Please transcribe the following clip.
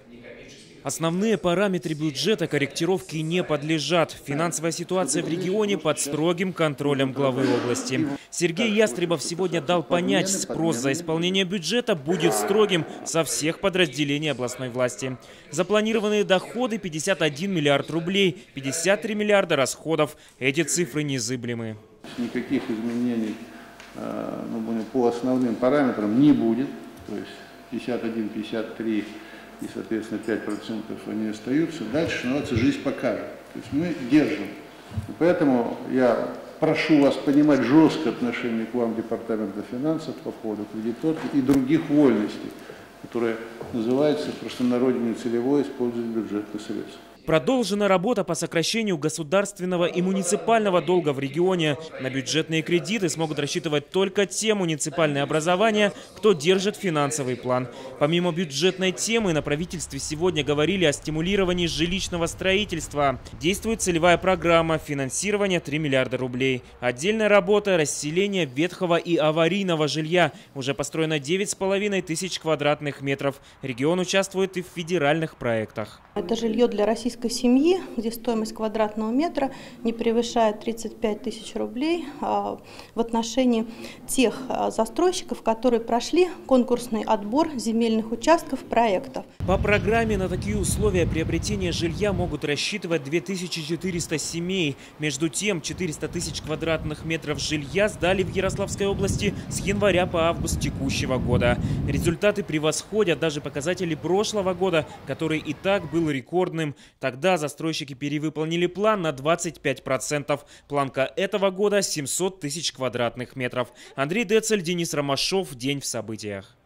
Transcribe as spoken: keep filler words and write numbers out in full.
Основные параметры бюджета корректировки не подлежат. Финансовая ситуация в регионе под строгим контролем главы области. Сергей Ястребов сегодня дал понять, спрос за исполнение бюджета будет строгим со всех подразделений областной власти. Запланированные доходы пятьдесят один миллиард рублей, пятьдесят три миллиарда расходов. Эти цифры незыблемы. Никаких изменений ну, по основным параметрам не будет. То есть пятьдесят один, пятьдесят три и, соответственно, пять процентов они остаются. Дальше становится жизнь покажет. То есть мы держим. И поэтому я прошу вас понимать жесткое отношение к вам Департамента финансов по поводу кредиторки и других вольностей, которые называются в простонародье нецелевое использование бюджетных средств. Продолжена работа по сокращению государственного и муниципального долга в регионе. На бюджетные кредиты смогут рассчитывать только те муниципальные образования, кто держит финансовый план. Помимо бюджетной темы, на правительстве сегодня говорили о стимулировании жилищного строительства. Действует целевая программа финансирования три миллиарда рублей. Отдельная работа – расселение ветхого и аварийного жилья. Уже построено девять с половиной тысяч квадратных метров. Регион участвует и в федеральных проектах. Это жилье для российской семьи, где стоимость квадратного метра не превышает тридцать пять тысяч рублей в отношении тех застройщиков, которые прошли конкурсный отбор земельных участков проектов. По программе на такие условия приобретения жилья могут рассчитывать две тысячи четыреста семей. Между тем, четыреста тысяч квадратных метров жилья сдали в Ярославской области с января по август текущего года. Результаты превосходят даже показатели прошлого года, который и так был рекордным. Тогда застройщики перевыполнили план на двадцать пять процентов. Планка этого года – семьсот тысяч квадратных метров. Андрей Децель, Денис Ромашов. День в событиях.